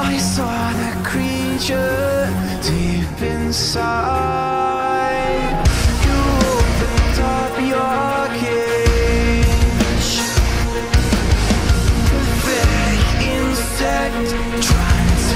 I saw the creature deep inside. You opened up your cage. Pathetic insect trying to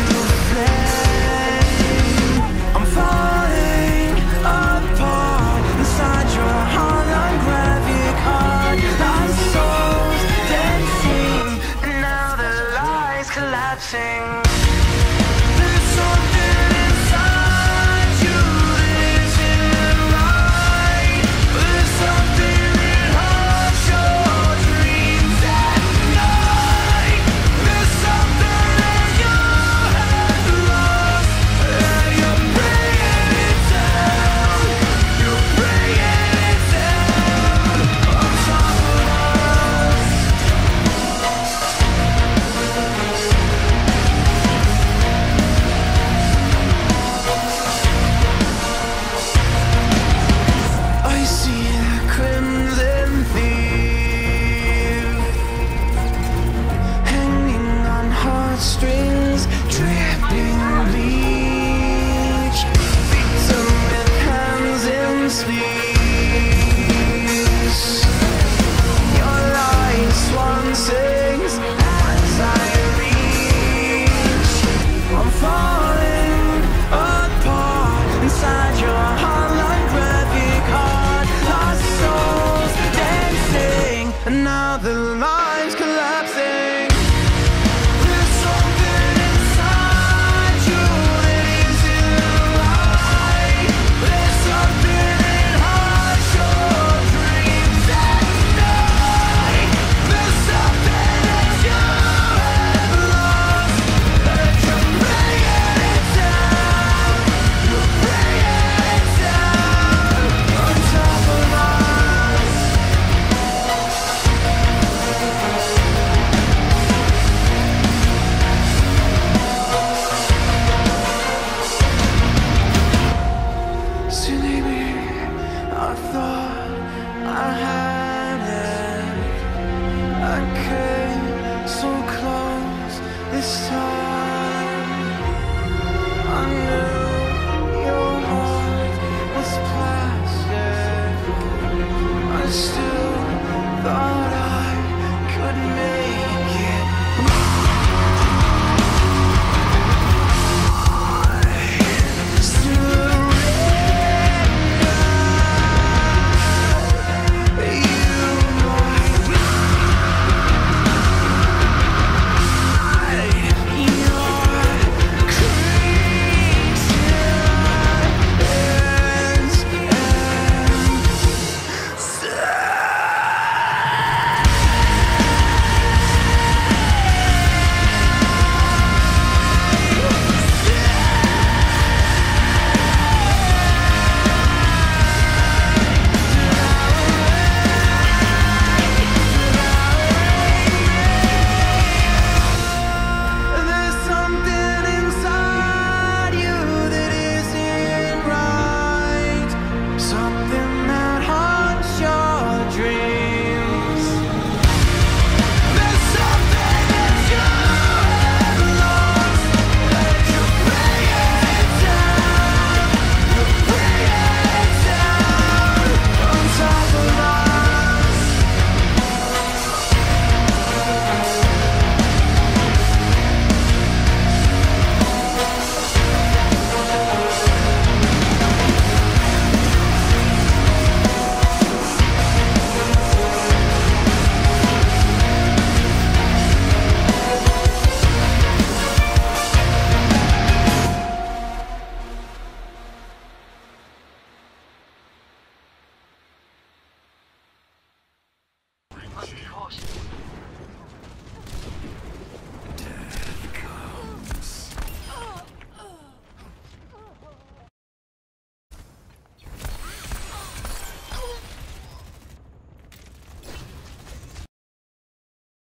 flame. I'm falling apart inside your holographic heart. Our souls dancing, and now the lies collapsing. There's something inside you that isn't right. There's something that haunts your dreams at night. There's something that you have lost, and you're bringing it down. You're bringing it down on top of us. I see the crimson thief hanging on heartstrings, dripping bleach. Victim with hands in sleeves. Your light swan sings as I reach. I'm falling apart inside your holographic heart. Lost souls dancing, and now the line's collapsing. There's something inside you that isn't right. There's something that haunts your dreams at night. There's something that you have lost, that you're bringing it down. You're bringing it down on top of us. Silly me, I thought I had it. I came so close this time.